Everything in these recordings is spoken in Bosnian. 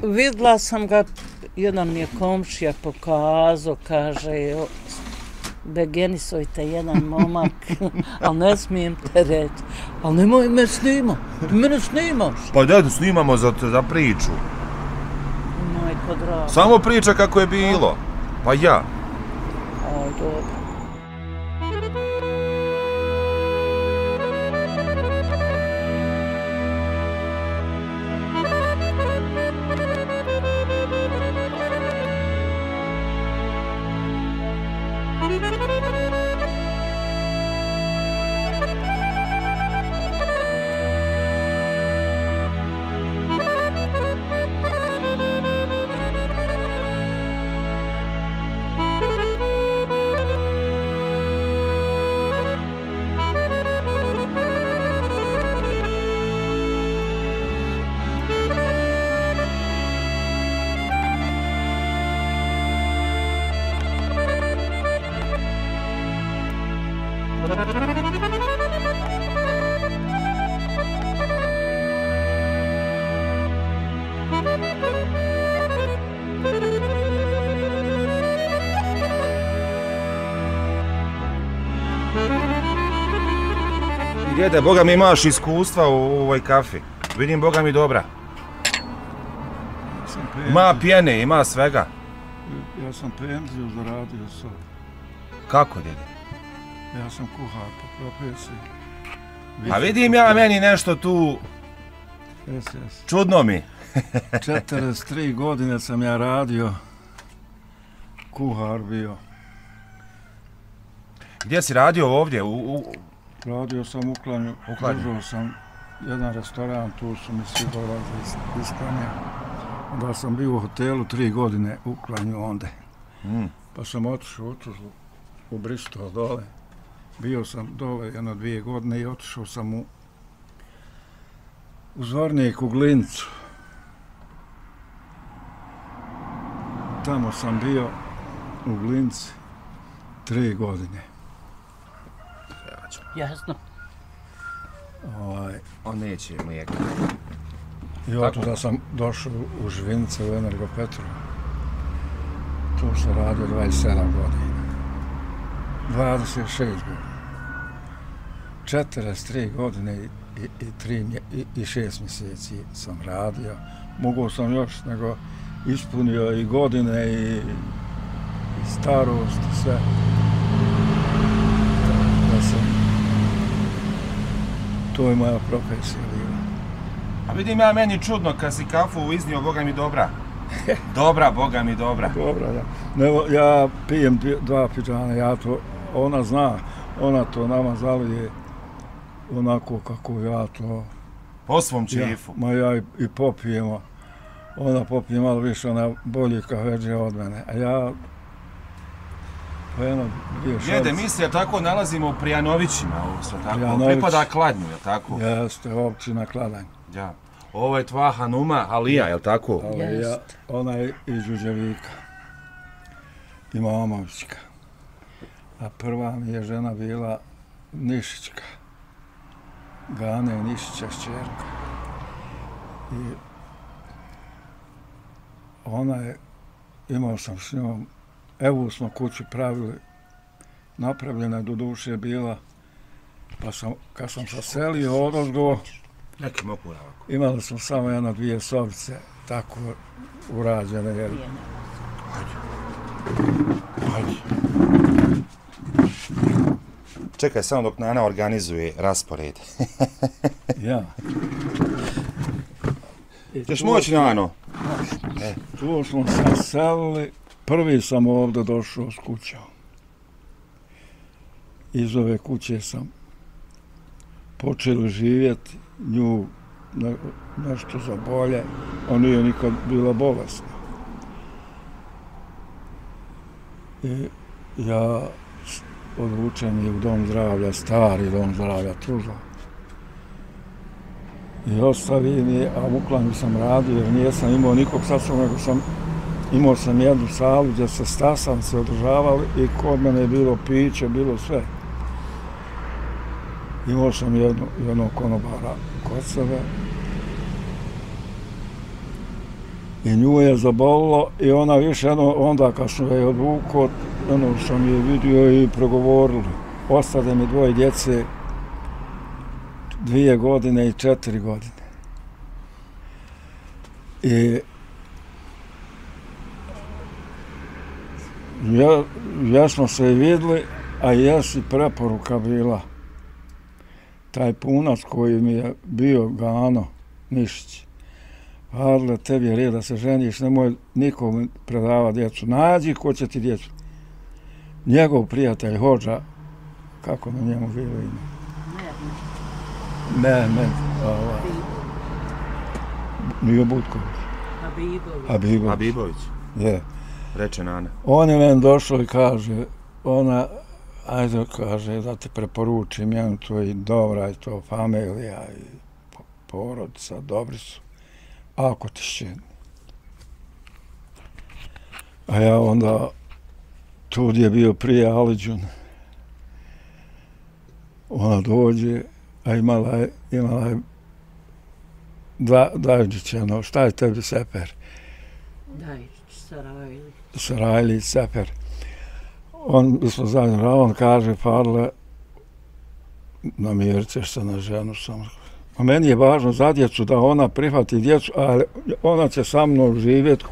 Vidjela sam ga, jedan mi je komšija pokazao, kaže, begenisujte jedan momak, ali ne smijem te reći. Ali nemoj me snima, ti mene snimaš. Pa da snimamo za priču. Majko draga. Samo priča kako je bilo. Pa ja. Aj, dobro. Djede, Boga mi imaš iskustva u ovoj kafi. Vidim, Boga mi dobra. Ima pjene, ima svega. Ja sam penziju zaradio sad. Kako, djede? Ja sam kuhar po profesiji. A vidim ja meni nešto tu... Jes. Čudno mi. 43 godine sam ja radio. Kuhar bio. Gdje si radio ovdje? Radio sam u Uklanju. Držao sam jedan restoran, tu su mi svi dolazili iz Uklanja. Onda sam bio u hotelu 3 godine u Uklanju onda. Pa sam otišao u Bristol dole. Bio sam dole 1-2 godine i otišao sam u Zvornik u Glincu. Tamo sam bio u Glinci 3 godine. Jasno. On neće mlijeka. I otuda sam došao u Žvince u Energopetru. Tu sam radio 27 godina. 26 godina. 43 godine i 6 mjeseci sam radio. Mogao sam još, nego ispunio i godine i starost i sve. To je moja profesija bila. A vidim ja meni čudno kad si kafu iznio, Boga mi dobra. Dobra, Boga mi dobra. Dobra, ja. Evo, ja pijem 2 fidžana, ja to, ona zna, ona to nama zalije onako kako ja to... Po svom čifu. Ja i popijemo. Ona popije malo više, ona bolje kafeđe od mene. A ja... Djede, mi se tako nalazimo u Prijanovićima, pripada Kladnju, je tako? Jeste, općina Kladanj. Ja. Ovo je tva Hanuma Alija, je li tako? Alija, ona je iz Đurđevika. Ima Omovićka. A prva mi je žena bila Nišićka. Gane Nišića šćerka. I ona je, imao sam s njom, evo smo kuću pravili, napravljena je do duše bila, pa sam, kad sam se selio odozgo, imali smo samo 1-2 sobice, tako urađene. Ajde. Čekaj samo dok Nana organizuje raspored. Ja. Ćeš moći, Nano? Tu smo se selili. Prvi sam ovdje došao s kućom. Iz ove kuće sam počeli živjeti, nju nešto za bolje, a nije nikad bila bolesna. I ja odvučen je u dom zdravlja, stari dom zdravlja Tuzla. I ostavim je, a u Uklanju sam radio jer nijesam imao nikog sasvim, nego imao sam jednu salu gdje se sastanci održavali i kod mene je bilo piće, bilo sve. Imao sam jednog konobara kod sebe. I nju je zabolilo i ona više onda kad sam je odvukao, sam je vidio i progovorili. Ostade mi 2 djece, 2 godine i 4 godine. I ja smo se vidjeli, a jesi preporuka bila. Taj punac koji mi je bio Gano Mišić. Adle, tebi je red da se ženiš, nemoj nikom predava djecu. Nađi ko će ti djecu. Njegov prijatelj, Hođa, kako na njemu bilo ime? Mehmed. Nije Butković. Habibović. Je. Reče Nana. On je meni došao i kaže, ajde, kaže, da te preporučim, jedan to i dobra je to familija i porodica, dobri su. Ako ti šćeni. A ja onda, tu gdje je bio prije Aliđun, ona dođe, a imala je Dajđića, šta je tebi Seper? Sarajli, Seper. Mi smo zajedno, on kaže, Farle, namirit ćeš se na ženu sam. A meni je važno za djecu da ona prihvati djecu, ali ona će sa mnom živjeti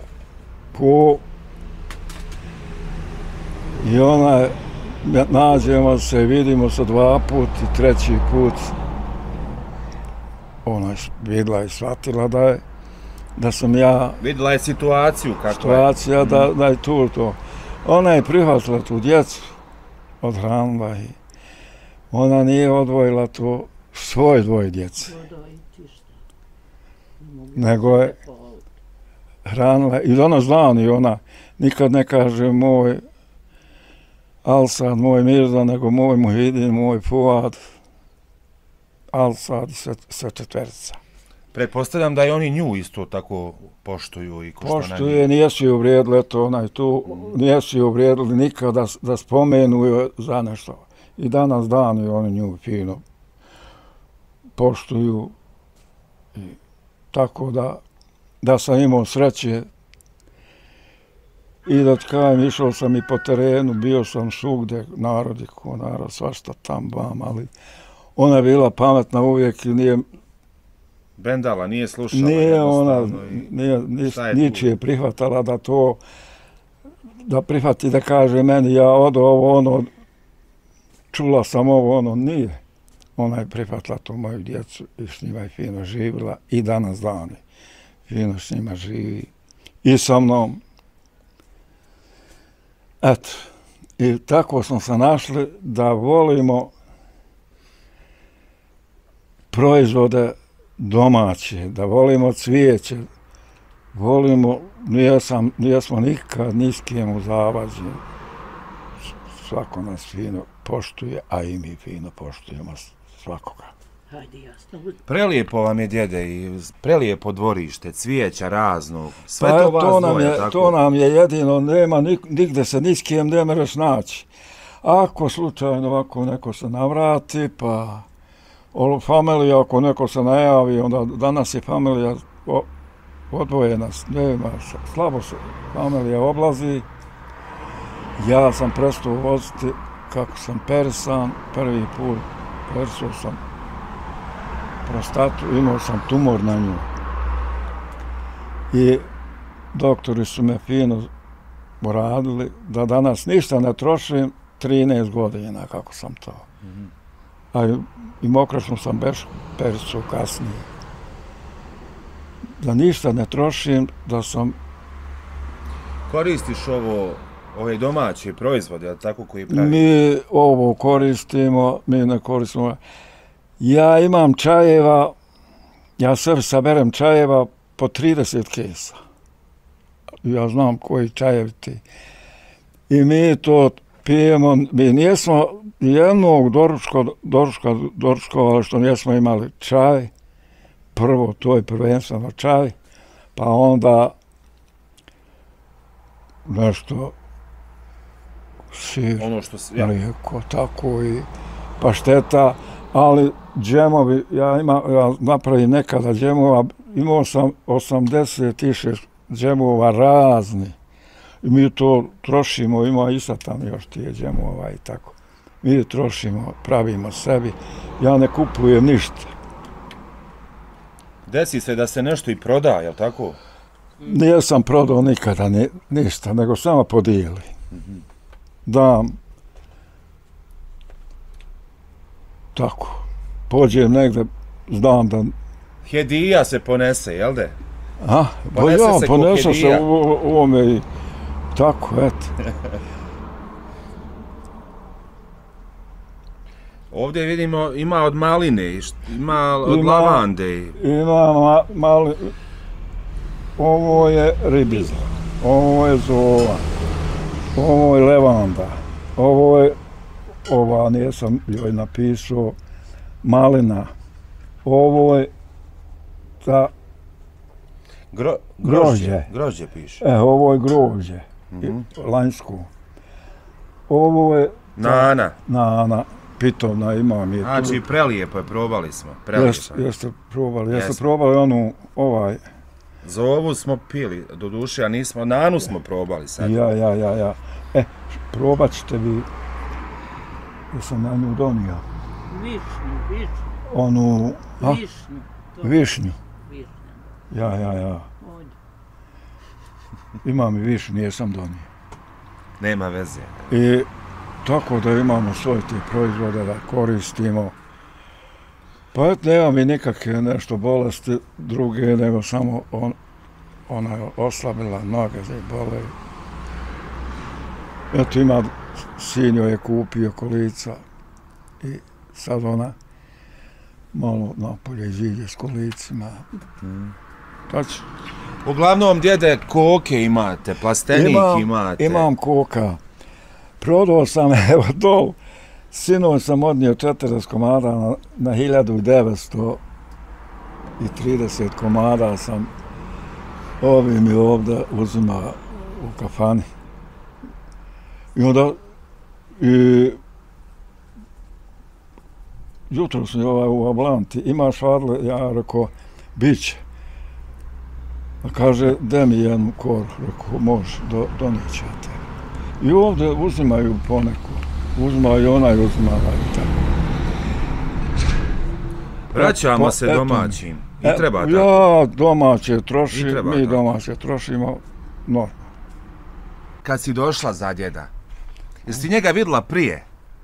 i ona nađemo se, vidimo se 2 put i 3. put. Ona je vidjela i shvatila da sam ja... Vidjela je situaciju kako je. Situacija da je to. Ona je prihvatila tu djecu, odhranila i ona nije odvojila to svoje 2 djece. Nego je hranila i danas dan i ona nikad ne kaže moj Alsad, moj Mirza, nego moj Muhidin, moj Fuad, Alsad i sve 4. Pretpostavljam da i oni nju isto tako poštuju i ko što poštuje, nijesu je uvrijedili, eto ona je tu, nijesu je uvrijedili nikad da spomenu za nešto. I danas dan i oni nju fino poštuju. I tako da sam imao sreće i da tkajem, išao sam i po terenu, bio sam svugdje, narod, svašta tam vam, ali ona je bila pametna uvijek i nije... Brendala, nije slušala. Nije ona, ničije prihvatala da prihvati da kaže meni ja ovo, čula sam ovo, nije. Ona je prihvatila to moju djecu i s njima je fino živjela i danas dani. Fino s njima živi i sa mnom. Eto, i tako smo se našli da volimo proizvode domaće, da volimo cvijeće, volimo, nijesmo nikad ni s kim u zavađenju. Svako nas fino poštuje, a i mi fino poštujemo svakoga. Prelijepo vam je, djede, i prelijepo dvorište, cvijeća raznog, sve to vas dvoje, tako? To nam je jedino, nema nigde se ni s kim ne mereš naći. Ako slučajno ovako neko se navrati, pa familija, ako neko se najavi, onda danas je familija odvojena, nema, slabo se familija oblazi. Ja sam prestao voziti kako sam perisan, prvi put perisuo sam prostatu, imao sam tumor na nju. I doktori su me fino uradili da danas ništa ne trošim 13 godina kako sam to. A i mokrašno sam bez perisuo kasnije. Da ništa ne trošim, da sam... Koristiš ove domaće proizvode, ali tako koji pravi? Mi ovo koristimo, mi ne koristimo. Ja imam čajeva, ja sebi saberem čajeva po 30 kesa. Ja znam koji čajevi ti. I mi to pijemo, mi nijesmo jednog doručkovali što nijesmo imali čaj. Prvo, to je prvenstveno čaj, pa onda nešto sir, mlijeko, tako i pašteta, ali džemovi, ja napravim nekada džemova, imao sam 86 džemova razni. I mi to trošimo, ima i sad tam još tije džemova i tako. Mi trošimo, pravimo sebi. Ja ne kupujem ništa. Desi se da se nešto i proda, jel tako? Nisam prodao nikada ništa, nego samo podijeli. Dam. Tako. Pođem negde, znam da... Hedija se ponese, jel de? A, ponese se u ovome i tako, eto. Ovdje vidimo, ima od maline, ima od lavande. Ima mali... Ovo je ribiza, ovo je zova, ovo je levanda, ovo je, nisam joj napisao, malina, ovo je ta grožđe. Grožđe piše. Ovo je grožđe, lanjsko. Ovo je... Nana, pitovna imam je tu. Znači, prelijepo je, probali smo. Jeste probali onu, Zovu smo pili, do duše, a nismo, nanu smo probali sad. Ja. Probat ćete vi, jesam na nju donio. Višnju. Onu, Višnju. Ja. Imam i višnju, jesam donio. Nema veze. I tako da imamo svoje te proizvode da koristimo. Pa eto, nema mi nikakve nešto bolesti druge, nego samo ona je oslabila noge, da je bole. Eto, sinjo je kupio kolica i sad ona malo napolje iziđe s kolicima. Tačno. Uglavnom, djede, koke imate, plastenik imate. Imam koka. Prodao sam, evo dol, sinoć sam odnio 40 komada na 1930 komada sam ovi mi ovdje uzima u kafani. I onda jutro sam u Ablanti, imaš vadle, ja rekao, bit će. A kaže, daj mi jednu koru, rekao, može, donijet ću te. I ovdje uzimaju poneku. Uzimaju onaj, uzimala i tako. Vraćamo se domaćim. I treba tako. Ja domaće trošim, mi domaće trošimo normalno. Kad si došla za djeda, jesi njega vidjela prije?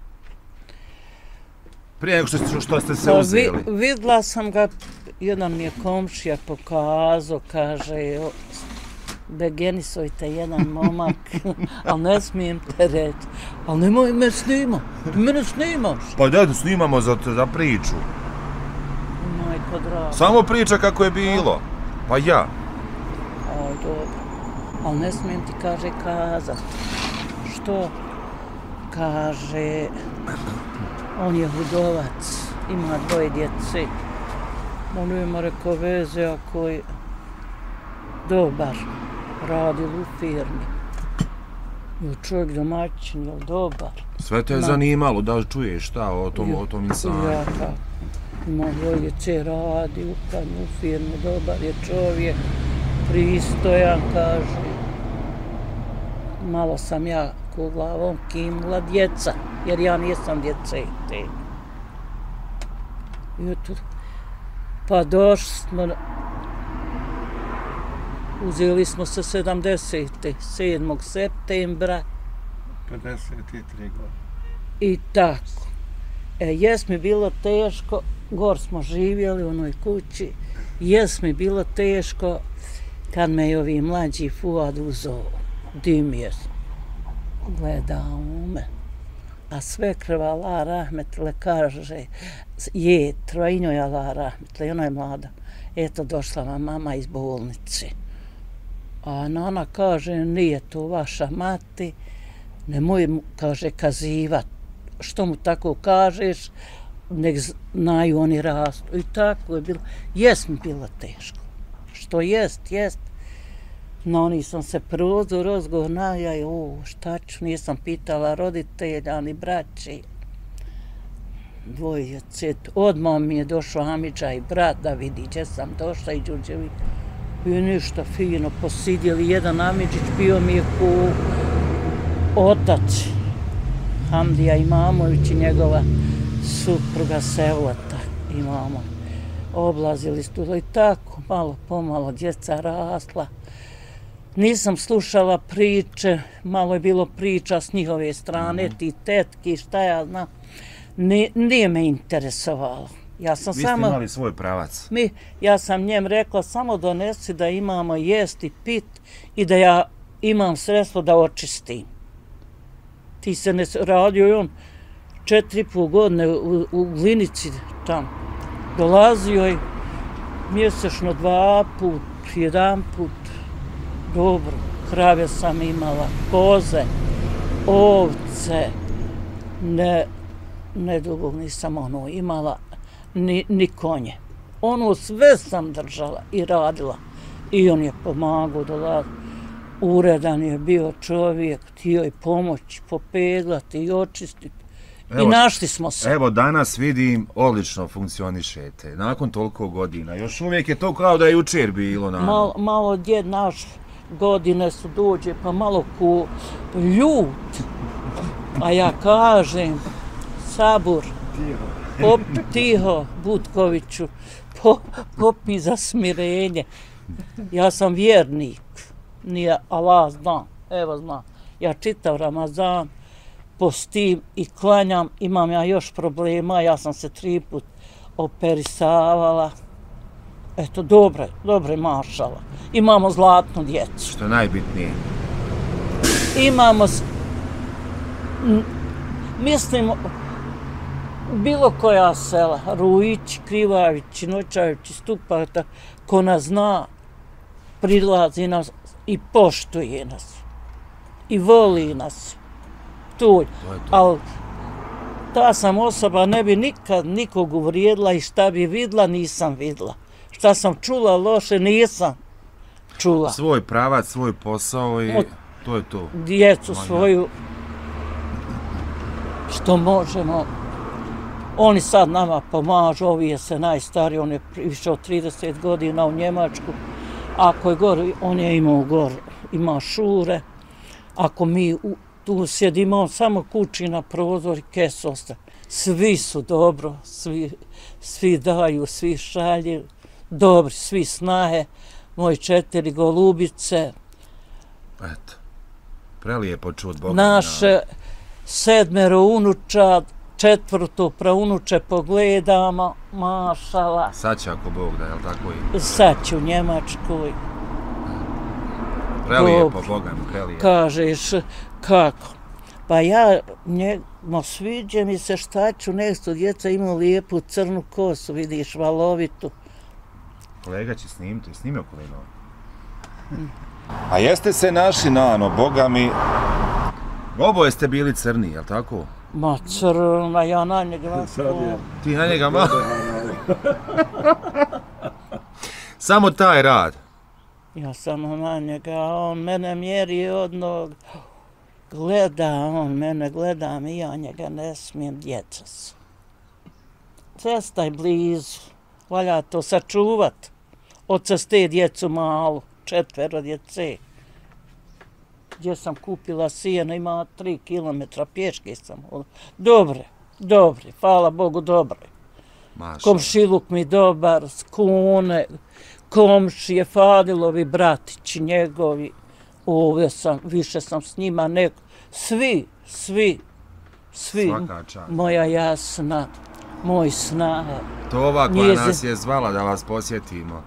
Prije nego što ste se uzeli? Vidjela sam ga, jedan mi je komšija pokazao, kaže, begenisujte jedan momak, ali ne smijem te reći. Ali nemoj me snima, ti mene snimaš. Pa da, snimamo za priču. Majko draga. Samo priča kako je bilo. Pa ja. Aj, dobro. Ali ne smijem ti, kaže, kazati. Što? Kaže, on je hudovac, ima 2 djece. On ima, rekao, veze ako je dobar, radi u firmi. Je čovjek domaćin, je dobar. Sve te je zanimalo da čuješ šta o tom insanu. Ja tako. Ima 2 djece, radi u firmi, dobar je čovjek, pristojan, kaže. Malo sam ja ko glavom kimla djeca, jer ja nisam djece te. Pa došli smo, uzeli smo se 7. septembra. 53 godine. I tako. Jes mi bilo teško, gor smo živjeli u onoj kući, jes mi bilo teško kad me je ovi mlađi Fuad uzao. Dim je gledao u me. A svekrva Allah rahmetle kaže, je trojnjoj Allah rahmetle, ona je mlada. Eto, došla vam mama iz bolnice. A nana kaže, nije to vaša mati, nemoj mu, kaže, kazivat. Što mu tako kažeš, nek znaju oni rastu. I tako je bilo. Jes mi bilo teško. Što jest. No, nisam se prozor, razgovor najaj, šta ću, nisam pitala roditelja, ni braći. 2 djece. Odmah mi je došao Amidža i brat da vidi gdje sam došla i Đurđevi. I ništa fino posidjeli. Jedan Amidžić bio mi je ko otac Hamdija Imamović i njegova supruga Sevlata Imamo. Oblazili su i tako, malo pomalo djeca rasla. Nisam slušala priče, malo je bilo priča s njihove strane, ti tetki, šta ja znam. Nije me interesovalo. Vi ste imali svoj pravac. Ja sam njem rekla, samo donesi da imamo jesti, pit i da ja imam sredstvo da očistim. Ti se ne radio i on 4,5 godine u Glinici tam. Dolazio je mjesečno 2 put, 1 put. Dobro, krave sam imala, koze, ovce, ne dugo nisam imala, ni konje. Sve sam držala i radila. I on je pomagao dolaziti. Uredan je bio čovjek, htio je pomoći, popeglati i očistiti. I našli smo se. Evo, danas vidim, odlično funkcionišete. Nakon toliko godina. Još uvijek je to kao da je jučer bilo. Malo djed naš godine su dođe, pa malo ko ljut. A ja kažem, sabur, tiho, Butkoviću, popi za smirenje. Ja sam vjernik. Nije Allah zna, evo zna. Ja čitav Ramazan, postim i klanjam, imam ja još problema, ja sam se 3 put operisavala. Eto, dobre mašala. Imamo zlatnu djecu. Što je najbitnije? Imamo, mislim, bilo koja sela, Rujić, Krivavić, Noćavić, Stupata, ko nas zna, prilazi nas i poštuje nas. I voli nas. Ali ta sam osoba ne bi nikad nikog uvrijedila i šta bi vidla, nisam vidla. Šta sam čula loše, nisam čula. Svoj pravac, svoj posao i to je to. Djecu svoju, što možemo. Oni sad nama pomažu, ovi je se najstariji, on je više od 30 godina u Njemačku. Ako je gore, on je imao gore, ima šure. Ako mi tu sjedimo, on samo kući na prozor i kes ostaje. Svi su dobro, svi daju, svi šalju, dobri, svi snahe, moji 4 golubice. Eto, prelijepo čut Boga. Naše 7 unučad, 4 praunuče pogledamo, mašala. Sad će ako Bog da, je li tako i? Sad će u Njemačkoj. Prelijepo, Boga mi, prelijepo. Kažeš, kako? Pa ja, sviđa mi se šta ću, nešto djeca imaju lijepu crnu kosu, vidiš, valovitu. Kolega će snimiti, snimio kolega. A jeste se naši nano, Boga mi, oboje ste bili crni, je li tako? Ma crna, ja na njega Ti na njega malo? Samo taj rad. Ja sam na njega, on mene mjeri od nog, gleda, on mene gleda, i ja njega ne smijem, djeca su. Cesta je blizu, valja to sačuvat. Od ceste djecu malu, 4 djece. Gdje sam kupila sijeno, ima 3 kilometra, pješke sam. Dobre, hvala Bogu, dobre. Komšiluk mi dobar, skune, komšije, Fadilovi bratići, njegovi. Ovdje sam, više sam s njima neko. Svi. Svaka čast. Moja Jasna, moj snahe. To ova koja nas je zvala da vas posjetimo.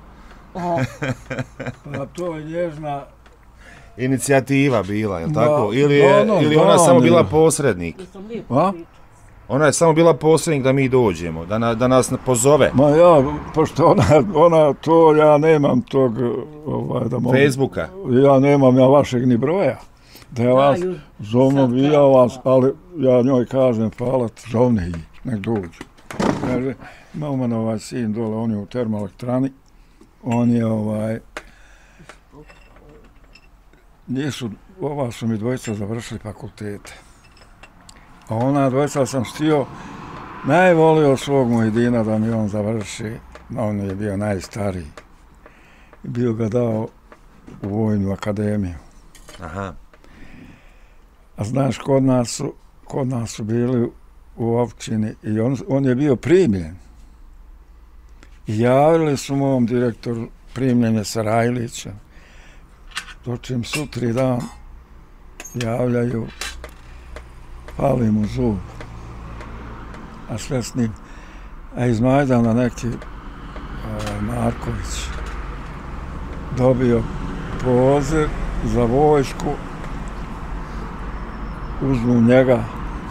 Pa to je nježna inicijativa bila, je li tako? Ili ona samo bila posrednik? Ona je samo bila posrednik da mi dođemo, da nas pozove. Ma ja, pošto ona to, ja nemam tog, da mogu... Facebooka? Ja nemam vašeg ni broja. Da ja vas zovem, ja vas, ali ja njoj kažem, hvala, zovni ih, nek dođu. Kaže, ima u mene sin dole, on je u termoelektrani, on je ova su mi dvojica završili fakultete. A ona dvojica sam htio, najvolio svog Muhidina da mi on završi, on je bio najstariji. i bio ga dao u Vojnu akademiju. Aha. A znaš, kod nas su bili u općini i on je bio primljen. I javili su mom direktoru primljenje Sarajlića. Dočim sutri dan javljaju, pali mu zub. A sve s njim. A iz Majdana neki Marković dobio poziv za vojsku, uzmu njega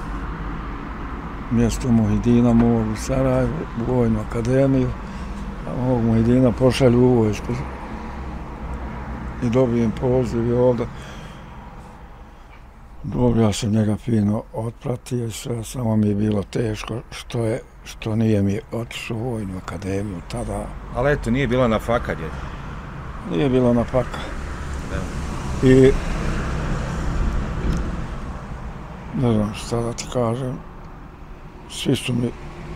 mjesto Muhidina u Sarajevu, u Vojnu akademiju, a ovog Muhidina pošalju u vojsku i dobijem poziv i ovdje. Dobro, ja sam njega fino otpratio i sve, samo mi je bilo teško što nije mi otišao u Vojnu akademiju tada. Ali eto, nije bila na faka, djede? Nije bila na faka. I ne znam šta da ti kažem, svi su mi,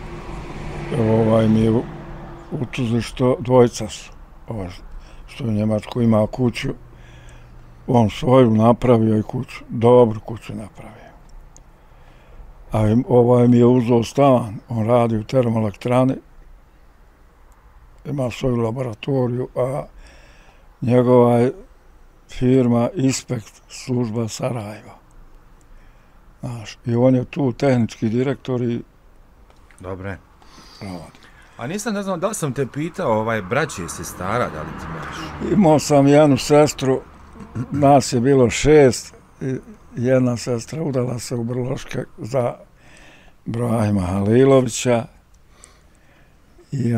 mi je utuzli što dvojica su, što u Njemačku ima kuću, on svoju napravio i kuću, dobru kuću napravio. A mi je uzeo stan, on radi u termoelektrani, ima svoju laboratoriju, a njegova je firma Inspekt, služba Sarajeva. Znaš, i on je tu tehnički direktor i... Dobre. Radi. A nisam, ne znam, da li sam te pitao, braće i sestara, da li ti imaš? Imao sam jednu sestru, nas je bilo 6, i jedna sestra udala se u Brloške za Brahima Halilovića i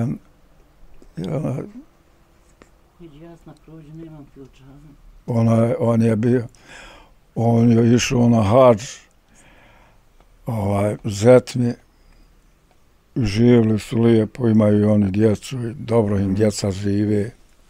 on je išao na hadž, zetmi, živjeli su lijepo, imaju i oni djecu i dobro im djeca žive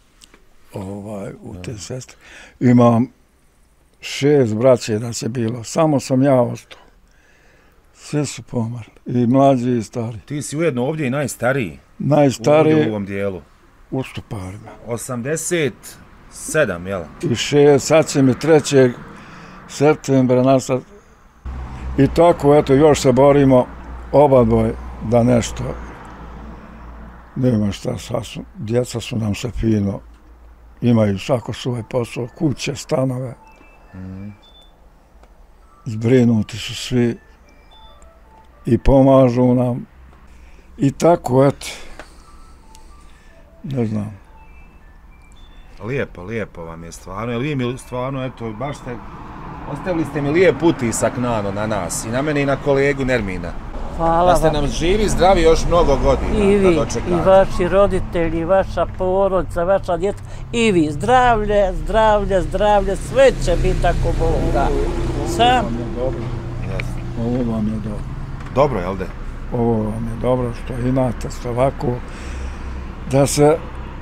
u te sestre. Imam 6 braće da se bilo, samo sam ja ostao. Svi su pomrli, i mlađi i stari. Ti si ujedno ovdje i najstariji? Najstariji u ovom dijelu? U Stuparima. 87, jel? I 6, sad će mi 3. septembra nastati. I tako, eto, još se borimo obadvoj da nešto, nema šta, djeca su nam se fino, imaju svako svoj posao, kuće, stanove, zbrinuti su svi i pomažu nam. I tako, eto, ne znam. Lijepo vam je stvarno, jer vi mi stvarno, eto, baš ste, ostavili ste mi lijep utisak na nas, i na mene i na kolegu Nermina. Hvala da ste nam živi, zdravi još mnogo godina. I vi, i vaši roditelji, vaša porodica, vaša djeca, i vi, zdravlje, sve će biti tako Boga. Ovo vam je dobro. Dobro, jel de? Ovo vam je dobro što imate ovako, da se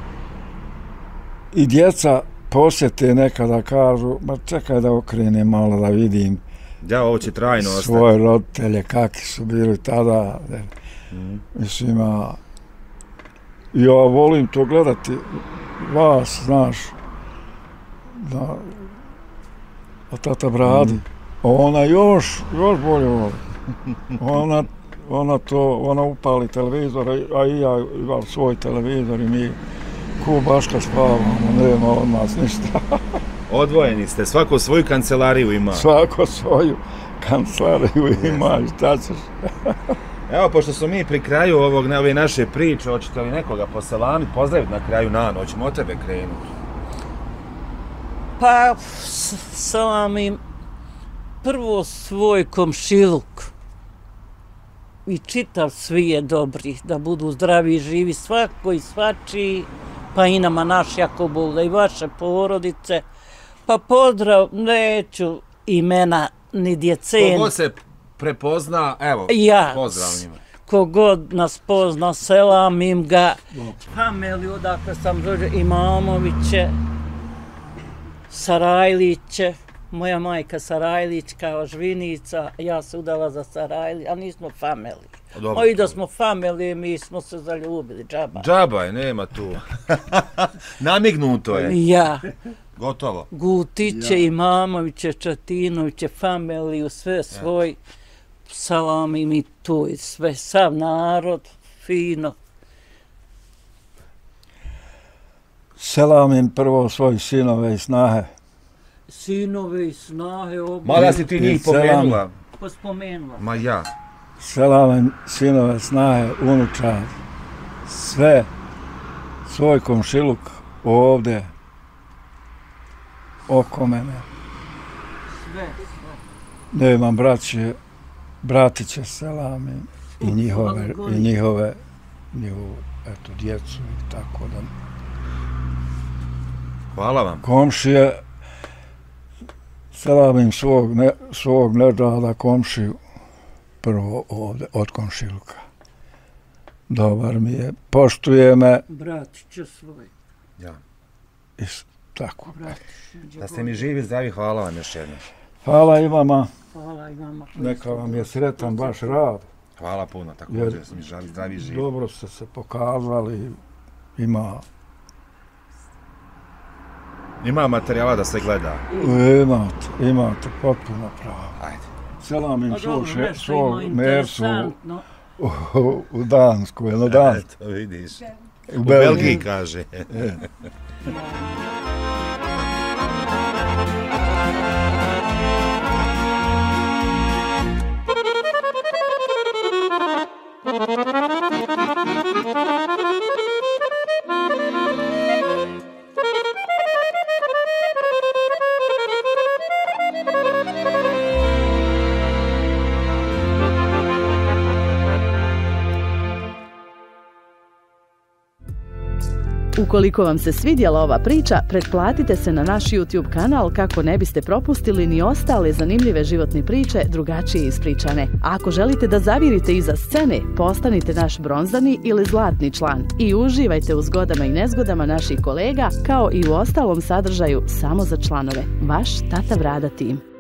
i djeca posjete nekada kažu, ma čekaj da okrenem malo da vidim. Ja, ovo će trajno ostati. Svoje roditelje, kakvi su bili tada. Mislim, ja volim to gledati, vas, znaš, da tata Bradi, ona još bolje voli. Ona upali televizor, a i ja imam svoj televizor i mi ko Baška spavamo, nema od nas ništa. Odvojeni ste, svako svoju kancelariju ima. Svako svoju kancelariju ima, šta ćeš? Evo, pošto smo mi pri kraju ove naše priče, hoćete li nekoga poselamiti, pozdraviti na kraju nano, hoćemo od tebe krenuti? Pa, salamim prvo svoj komšiluk i čitav svijet dobri, da budu zdravi i živi svako i svačiji, pa i nama naš Jakobov, da i vaše porodice. Pa pozdrav, neću imena ni djecen. Kogod se prepozna, evo, pozdrav njima. Kogod nas pozna, selamim ga. Fameli, odakle sam dođe, Imamoviće, Sarajliće, moja majka Sarajlić kao Žvinica, ja se udala za Sarajlić, a nismo fameli. Moji da smo familije, mi smo se zaljubili, džaba. Džaba je, nema tu. Namignuto je. Ja. Gotovo. Gutiće, Imamoviće, Čatinoviće, familiju, sve svoj. Salam i mi tu, i sve, sav narod, fino. Selamim prvo svoje sinove i snahe. Sinove i snahe, Mada si ti njih pomenula. Pa spomenula. Ma ja. Selamim sinove, snahe, unučad, sve, svoj komšiluk ovdje, oko mene. Sve. Nemam bratiće selamim i njihove, eto, djecu i tako da. Hvala vam. Komšije, selamim svog neđada komšiju, prvo ovdje, od komšiluka. Dobar mi je, poštuje me. Bratiće svoj. Ja. I tako. Da ste mi živi, zdravi, hvala vam još jednom. Hvala i vama. Hvala i vama. Neka vam je sretan vaš rad. Hvala puno, također ste mi zdravi, živi. Dobro ste se pokazali, Ima materijala da se gleda. Imate potpuno pravo. Ajde. Selamim svog Mersu u Dansku, jedno Dansku. Eto, vidiš. U Belgiji kaže. Ukoliko vam se svidjela ova priča, pretplatite se na naš YouTube kanal kako ne biste propustili ni ostale zanimljive životne priče drugačije ispričane. A ako želite da zavirite iza scene, postanite naš bronzani ili zlatni član i uživajte u zgodama i nezgodama naših kolega, kao i u ostalom sadržaju samo za članove. Vaš Tata Vrada tim.